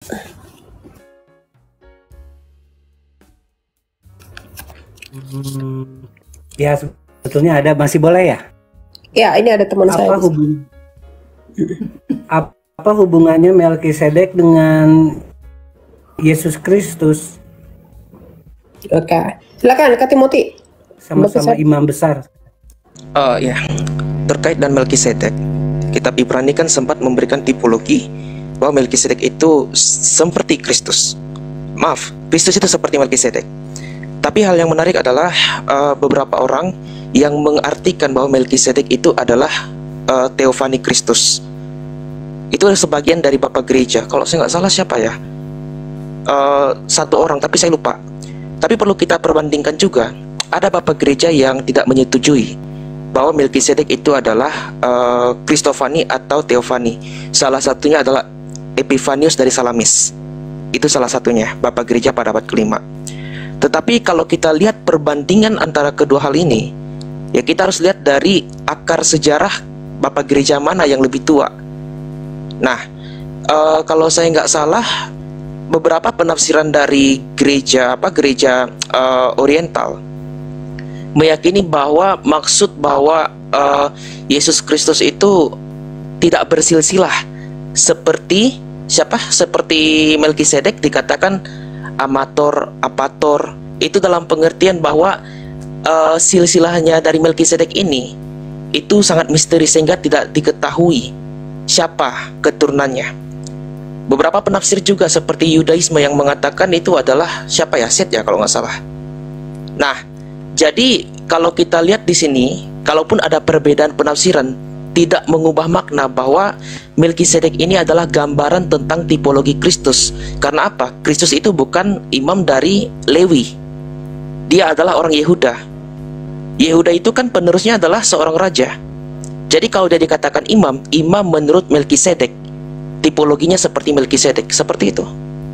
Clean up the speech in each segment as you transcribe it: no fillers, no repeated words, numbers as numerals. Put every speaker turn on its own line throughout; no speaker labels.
Ya sebetulnya ada, masih boleh ya?
Ya, ini ada teman saya.
Apa hubungannya Melkisedek dengan Yesus Kristus?
Oke, silakan Kak Timothy.
Sama-sama imam besar.
Ya, terkait dengan Melkisedek, kitab Ibrani kan sempat memberikan tipologi bahwa Melkisedek itu seperti Kristus. Maaf, Kristus itu seperti Melkisedek. Tapi hal yang menarik adalah beberapa orang yang mengartikan bahwa Melkisedek itu adalah teofani Kristus. Itu adalah sebagian dari Bapak Gereja. Kalau saya nggak salah siapa ya? Satu orang, tapi saya lupa. Tapi perlu kita perbandingkan juga. Ada Bapak Gereja yang tidak menyetujui bahwa Melkisedek itu adalah Kristofani atau Teofani. Salah satunya adalah Epifanius dari Salamis. Itu salah satunya, Bapak Gereja pada abad kelima. Tetapi kalau kita lihat perbandingan antara kedua hal ini, ya kita harus lihat dari akar sejarah Bapak Gereja mana yang lebih tua. Nah, kalau saya nggak salah, beberapa penafsiran dari gereja Oriental meyakini bahwa maksud bahwa Yesus Kristus itu tidak bersilsilah seperti siapa? Seperti Melkisedek dikatakan amator, apator. Itu dalam pengertian bahwa silsilahnya dari Melkisedek ini itu sangat misteri sehingga tidak diketahui siapa keturunannya. Beberapa penafsir juga seperti Yudaisme yang mengatakan itu adalah siapa ya? Set ya kalau nggak salah. Nah, jadi kalau kita lihat di sini, kalaupun ada perbedaan penafsiran, tidak mengubah makna bahwa Melkisedek ini adalah gambaran tentang tipologi Kristus. Karena apa? Kristus itu bukan imam dari Lewi. Dia adalah orang Yehuda. Yehuda itu kan penerusnya adalah seorang raja. Jadi kalau dia dikatakan imam, imam menurut Melkisedek, tipologinya seperti Melkisedek, seperti itu.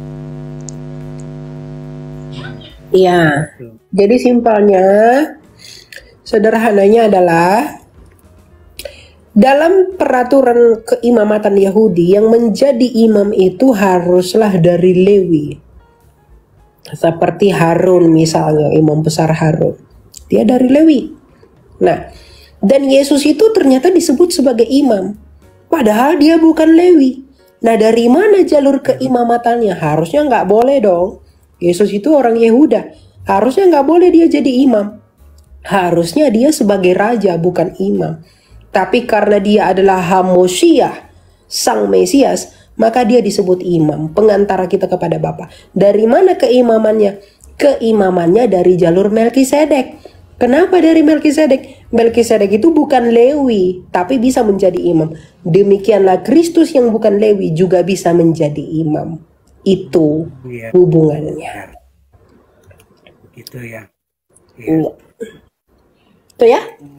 Iya. Jadi simpelnya, sederhananya adalah dalam peraturan keimamatan Yahudi, yang menjadi imam itu haruslah dari Lewi. Seperti Harun misalnya, imam besar Harun. Dia dari Lewi. Nah, dan Yesus itu ternyata disebut sebagai imam. Padahal dia bukan Lewi. Nah, dari mana jalur keimamatannya? Harusnya nggak boleh dong. Yesus itu orang Yehuda. Harusnya nggak boleh dia jadi imam. Harusnya dia sebagai raja, bukan imam. Tapi karena dia adalah Hamoshiach, sang Mesias, maka dia disebut imam, pengantara kita kepada Bapa. Dari mana keimamannya? Keimamannya dari jalur Melkisedek. Kenapa dari Melkisedek? Melkisedek itu bukan Lewi, tapi bisa menjadi imam. Demikianlah Kristus yang bukan Lewi juga bisa menjadi imam. Itu hubungannya.
Gitu ya.
Iya. Itu ya.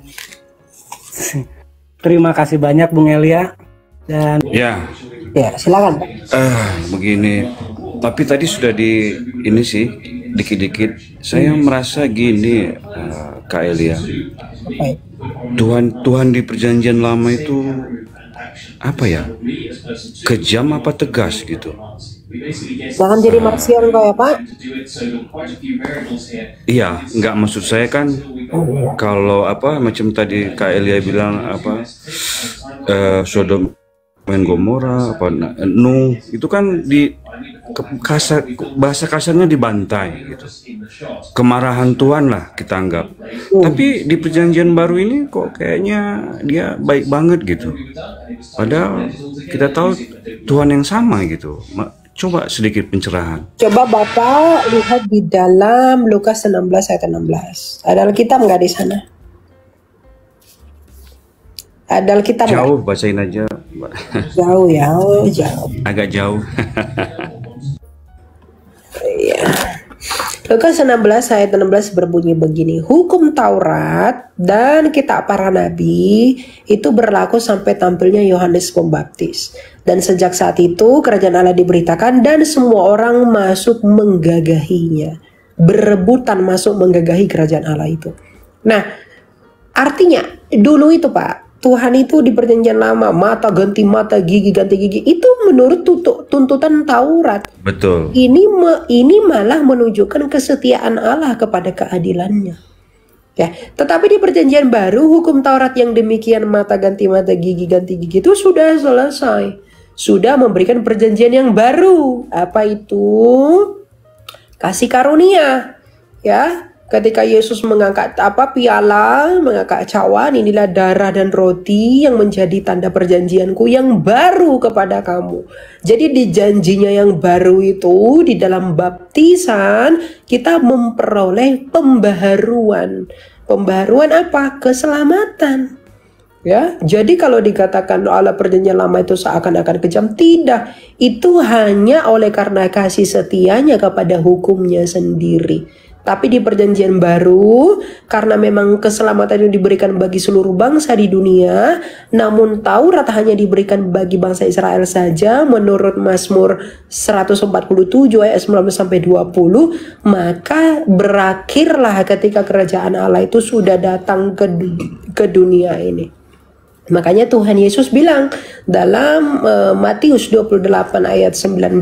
Terima kasih banyak Bung Elia. Dan
ya
silakan.
Begini, tapi tadi sudah ini sih dikit-dikit saya merasa gini, Kak Elia. Tuhan di perjanjian lama itu apa ya? Kejam apa tegas gitu?
Jangan jadi marsion kok ya Pak.
Iya, nggak, maksud saya kan kalau macam tadi Kak Elia bilang Sodom dan Gomora Nuh itu kan bahasa kasarnya dibantai gitu. Kemarahan Tuhan lah kita anggap. Tapi di perjanjian baru ini kok kayaknya dia baik banget gitu. Padahal kita tahu Tuhan yang sama gitu. Coba sedikit pencerahan.
Coba Bapak lihat di dalam Lukas 16 ayat 16. Ada Alkitab nggak di sana? Ada Alkitab nggak?
Jauh, bacain aja.
Jauh ya, jauh.
Agak jauh.
Iya. Lukas 16 ayat 16 berbunyi begini. Hukum Taurat dan kitab para nabi itu berlaku sampai tampilnya Yohanes Pembaptis. Dan sejak saat itu kerajaan Allah diberitakan dan semua orang masuk menggagahinya. Berebutan masuk menggagahi kerajaan Allah itu. Nah, artinya dulu itu Pak, Tuhan itu di perjanjian lama mata ganti mata, gigi ganti gigi, itu menurut tuntutan Taurat.
Betul.
Ini malah menunjukkan kesetiaan Allah kepada keadilannya. Ya, tetapi di perjanjian baru hukum Taurat yang demikian mata ganti mata, gigi ganti gigi itu sudah selesai. Sudah memberikan perjanjian yang baru. Apa itu? Kasih karunia. Ya, ketika Yesus mengangkat piala, mengangkat cawan, inilah darah dan roti yang menjadi tanda perjanjianku yang baru kepada kamu. Jadi di janjinya yang baru itu, di dalam baptisan kita memperoleh pembaharuan. Pembaharuan apa? Keselamatan. Ya, jadi kalau dikatakan Allah perjanjian lama itu seakan-akan kejam, tidak. Itu hanya oleh karena kasih setianya kepada hukumnya sendiri. Tapi di perjanjian baru, karena memang keselamatan itu diberikan bagi seluruh bangsa di dunia, namun Taurat hanya diberikan bagi bangsa Israel saja, menurut Mazmur 147 ayat 19-20, maka berakhirlah ketika kerajaan Allah itu sudah datang ke dunia ini. Makanya Tuhan Yesus bilang dalam Matius 28 ayat 19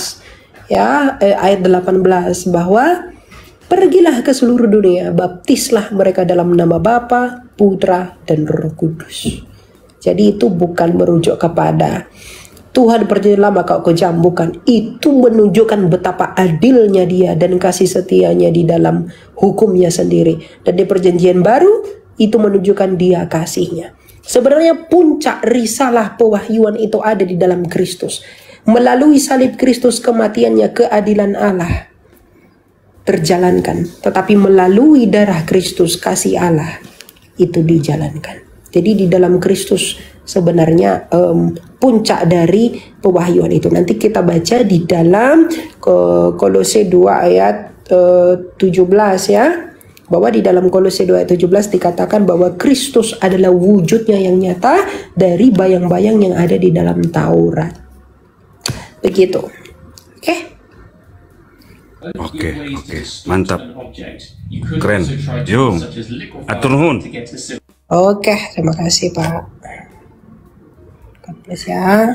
ya, ayat 18 bahwa pergilah ke seluruh dunia, baptislah mereka dalam nama Bapa, Putra, dan Roh Kudus. Jadi itu bukan merujuk kepada Tuhan perjanjian lama kau kejam, bukan. Itu menunjukkan betapa adilnya Dia dan kasih setianya di dalam hukumnya sendiri. Dan di perjanjian baru itu menunjukkan Dia kasihnya. Sebenarnya puncak risalah pewahyuan itu ada di dalam Kristus. Melalui salib Kristus, kematiannya, keadilan Allah terjalankan. Tetapi melalui darah Kristus, kasih Allah itu dijalankan. Jadi di dalam Kristus sebenarnya puncak dari pewahyuan itu. Nanti kita baca di dalam Kolose 2 ayat 17 ya. Bahwa di dalam Kolose 2 ayat 17 dikatakan bahwa Kristus adalah wujudnya yang nyata dari bayang-bayang yang ada di dalam Taurat. Begitu. Oke?
Oke, mantap, keren. Yo, atur nuhun.
Oke, terima kasih Pak. God bless ya.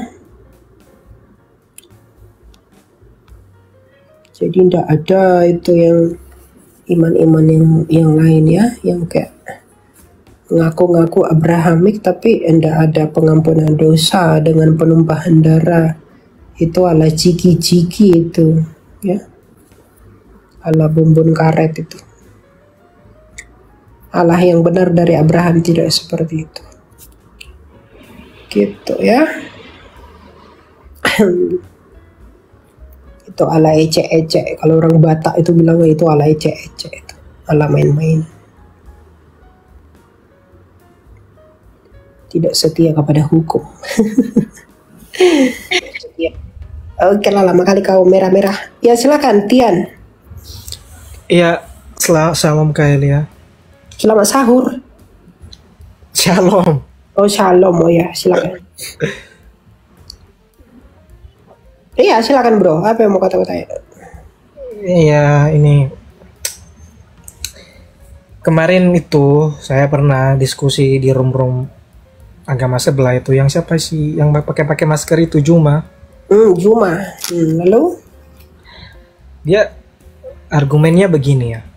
Jadi tidak ada itu yang iman-iman yang lain ya, yang kayak ngaku-ngaku Abrahamik tapi tidak ada pengampunan dosa dengan penumpahan darah. Itu ala ciki-ciki itu ya, ala bumbun karet itu. Allah yang benar dari Abraham tidak seperti itu. Gitu ya. Itu ala ecek-ecek. Kalau orang Batak itu bilang itu ala ecek-ecek, itu ala main-main. Tidak setia kepada hukum. Oke lah, lama kali kau merah-merah. Ya silakan Tian.
Iya, salam Kak Elia.
Selamat sahur.
Shalom.
Oh shalom, oh ya silakan. Iya silakan bro, apa yang mau kata-katanya?
Iya, ini kemarin itu saya pernah diskusi di room agama sebelah itu, yang siapa sih yang pakai masker itu, Juma.
Juma. Lalu
dia argumennya begini ya.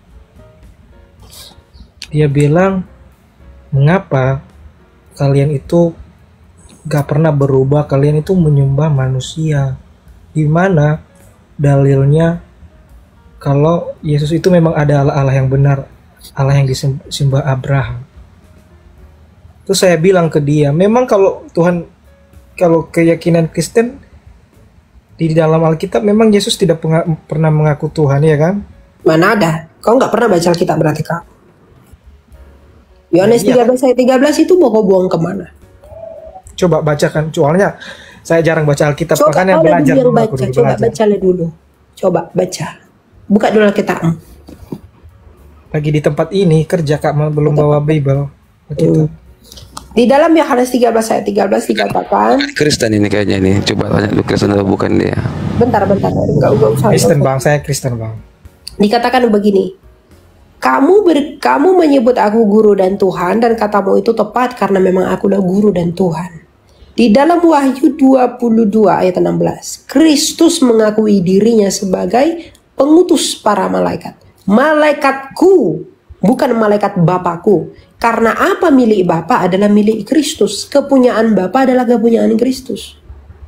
Dia bilang, mengapa kalian itu gak pernah berubah, kalian itu menyembah manusia. Di mana dalilnya kalau Yesus itu memang ada Allah yang benar, Allah yang disembah Abraham. Terus saya bilang ke dia, memang kalau Tuhan, kalau keyakinan Kristen di dalam Alkitab memang Yesus tidak pernah mengaku Tuhan, ya kan?
mana ada? Kau nggak pernah baca Alkitab berarti kak? Yohanes 13 ayat 13 itu mau kau buang kemana?
Coba bacakan, soalnya saya jarang baca Alkitab,
Coba
makanya
kau
belajar
yang
dulu,
baca,
aku
coba
belajar.
baca dulu. Coba baca. Buka dulu Alkitab.
Lagi di tempat ini kerja kak, belum bawa Bible. Alkitab.
Di dalam Yohanes 13 ayat 13 dikatakan,
Kristen ini kayaknya nih. Coba tanya lu Kristen atau bukan dia.
bentar, enggak usah.
Kristen bang, saya Kristen bang.
Dikatakan begini, Kamu menyebut aku guru dan Tuhan, dan katamu itu tepat karena memang akulah guru dan Tuhan. Di dalam Wahyu 22 ayat 16, Kristus mengakui dirinya sebagai pengutus para malaikat. Malaikatku, bukan malaikat Bapakku. Karena apa milik Bapa adalah milik Kristus. Kepunyaan Bapa adalah kepunyaan Kristus.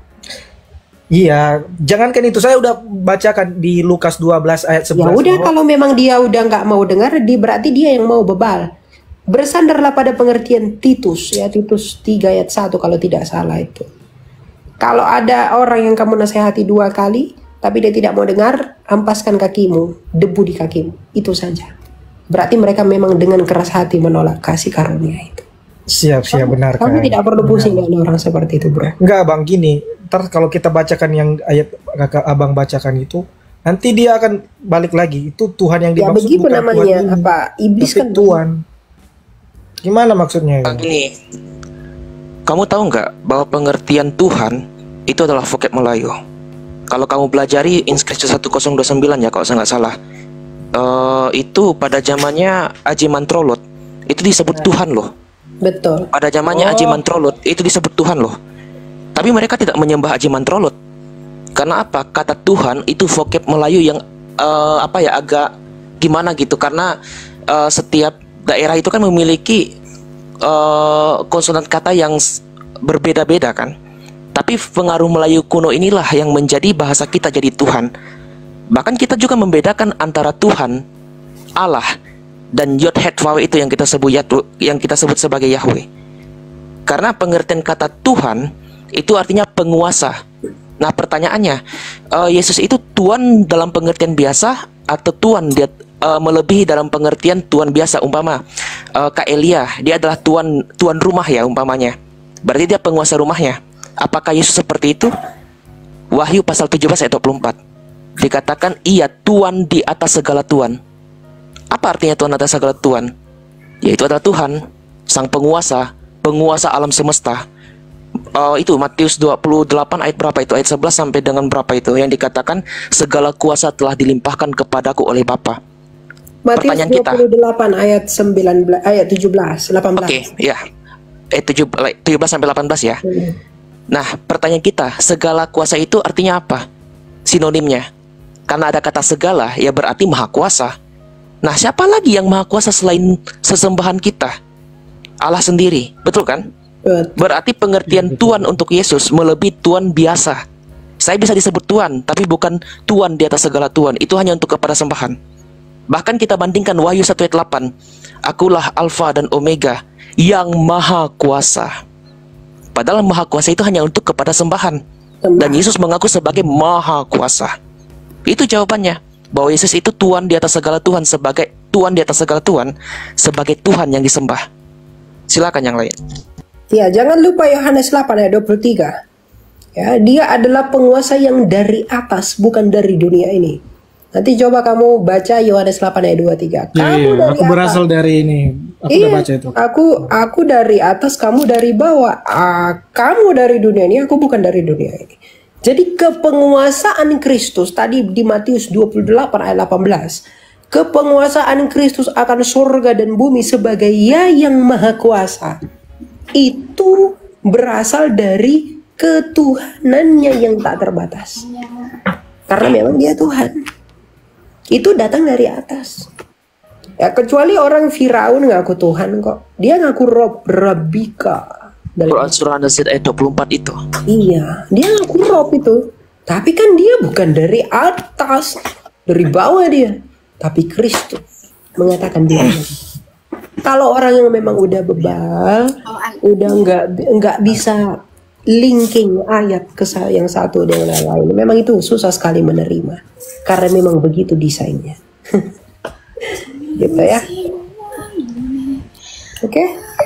Iya, jangankan itu, saya udah bacakan di Lukas 12 ayat 11.
Ya udah, kalau memang dia udah nggak mau dengar, berarti dia yang mau bebal. Bersandarlah pada pengertian Titus, ya Titus 3 ayat 1 kalau tidak salah itu. Kalau ada orang yang kamu nasihati 2 kali, tapi dia tidak mau dengar, ampaskan kakimu, debu di kakimu, itu saja. Berarti mereka memang dengan keras hati menolak kasih karunia itu.
Siap, benar.
Kamu tidak perlu pusing dengan orang seperti itu, bro.
Enggak, Bang, gini. Ntar kalau kita bacakan yang ayat kakak abang bacakan itu, nanti dia akan balik lagi. Itu Tuhan yang
Ya
dimaksud,
begitu
bukan
namanya,
Tuhan ini,
apa iblis
tapi
kan
Tuhan. Gimana maksudnya?
Gini, kamu tahu nggak bahwa pengertian Tuhan itu adalah vocab Melayu? Kalau kamu pelajari inskripsi 1029 ya, kalau saya nggak salah, itu pada zamannya Aji Mantrolot itu disebut Tuhan loh.
Betul.
Pada zamannya Aji Mantrolot itu disebut Tuhan loh. Tapi mereka tidak menyembah Aji Mantrolot. Karena apa? Kata Tuhan itu vocab Melayu yang agak gimana gitu. Karena setiap daerah itu kan memiliki konsonan kata yang berbeda-beda kan. Tapi pengaruh Melayu kuno inilah yang menjadi bahasa kita jadi Tuhan. Bahkan kita juga membedakan antara Tuhan, Allah, dan Yod Het Vawe itu yang kita sebut sebagai Yahweh. Karena pengertian kata Tuhan itu artinya penguasa. Nah pertanyaannya, Yesus itu Tuhan dalam pengertian biasa atau Tuhan dia melebihi dalam pengertian Tuhan biasa? Umpama Kak Elia, dia adalah tuan rumah ya umpamanya. Berarti dia penguasa rumahnya. Apakah Yesus seperti itu? Wahyu pasal 17 ayat 24 dikatakan ia Tuhan di atas segala Tuhan. Apa artinya Tuhan atas segala Tuhan? Yaitu adalah Tuhan, sang penguasa, penguasa alam semesta. Itu Matius 28 ayat berapa itu? Ayat 11 sampai dengan berapa itu? Yang dikatakan segala kuasa telah dilimpahkan kepadaku oleh Bapa.
Matius 28 ayat 19 ayat 17 18.
Oke, ya. Ayat 17 sampai 18 ya. Nah, pertanyaan kita, segala kuasa itu artinya apa? Sinonimnya. Karena ada kata segala, ya berarti maha kuasa. Nah, siapa lagi yang maha kuasa selain sesembahan kita? Allah sendiri, betul kan? Berarti pengertian Tuhan untuk Yesus melebihi Tuhan biasa. Saya bisa disebut Tuhan, tapi bukan Tuhan di atas segala Tuhan. Itu hanya untuk kepada sembahan. Bahkan kita bandingkan Wahyu 1 ayat 8. Akulah Alfa dan Omega, yang maha kuasa. Padahal maha kuasa itu hanya untuk kepada sembahan. Dan Yesus mengaku sebagai maha kuasa. Itu jawabannya. Bahwa Yesus itu Tuhan di atas segala Tuhan, sebagai Tuhan di atas segala Tuhan, sebagai Tuhan yang disembah. Silakan yang lain.
Ya, jangan lupa Yohanes 8 ayat 23. Ya, dia adalah penguasa yang dari atas, bukan dari dunia ini. Nanti coba kamu baca Yohanes 8 ayat 23. Kamu dari
aku
atas.
Berasal dari ini. Aku udah baca itu.
Aku dari atas, kamu dari bawah. Kamu dari dunia ini, aku bukan dari dunia ini. Jadi kepenguasaan Kristus tadi di Matius 28 ayat 18. Kepenguasaan Kristus akan surga dan bumi sebagai Ya yang Maha Kuasa. Itu berasal dari ketuhanannya yang tak terbatas. Karena memang dia Tuhan. Itu datang dari atas. Ya, kecuali orang Firaun ngaku Tuhan kok. Dia ngaku Rob, Rabbika.
Quran surah An-Nazi'at ayat 24 itu.
Iya, dia ngaku Rob itu. Tapi kan dia bukan dari atas, dari bawah dia. Tapi Kristus mengatakan dia. Kalau orang yang memang udah bebal, udah nggak bisa linking ayat ke yang satu dengan yang lain, memang itu susah sekali menerima. Karena memang begitu desainnya. Gitu ya. Oke.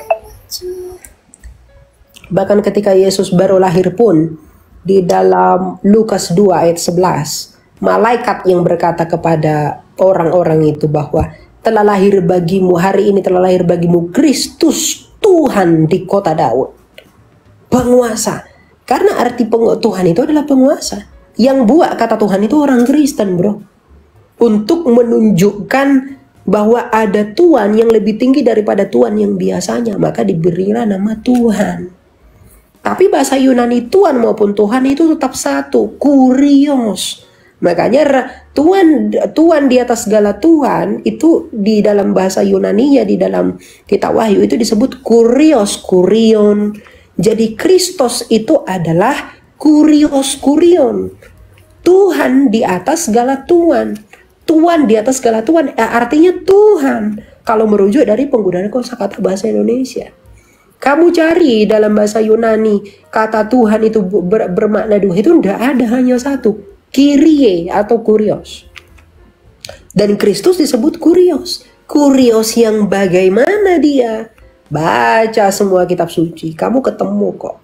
Bahkan ketika Yesus baru lahir pun, di dalam Lukas 2 ayat 11, malaikat yang berkata kepada orang-orang itu bahwa telah lahir bagimu, hari ini telah lahir bagimu Kristus Tuhan di kota Daud. Penguasa. Karena arti Tuhan itu adalah penguasa. Yang buat kata Tuhan itu orang Kristen, bro. Untuk menunjukkan bahwa ada Tuhan yang lebih tinggi daripada Tuhan yang biasanya, maka diberilah nama Tuhan. Tapi bahasa Yunani Tuhan maupun Tuhan itu tetap satu, kurios. Makanya Tuhan di atas segala Tuhan itu di dalam bahasa Yunani-nya, di dalam kitab Wahyu itu disebut kurios, kurion. Jadi Kristus itu adalah kurios, kurion. Tuhan di atas segala Tuhan. Tuhan di atas segala Tuhan, artinya Tuhan. Kalau merujuk dari penggunaan kosakata bahasa Indonesia. Kamu cari dalam bahasa Yunani, kata Tuhan itu bermakna dua, itu tidak ada, hanya satu. Kyrie atau kurios. Dan Kristus disebut kurios. Kurios yang bagaimana dia? Baca semua kitab suci, kamu ketemu kok.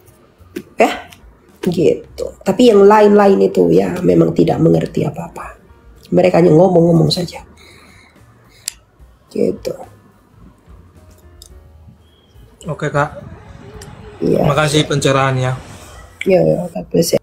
Gitu. Tapi yang lain-lain itu ya memang tidak mengerti apa-apa. Mereka hanya ngomong-ngomong saja. Gitu.
Oke Kak.
Iya.
Makasih pencerahannya.
Ya, God bless ya.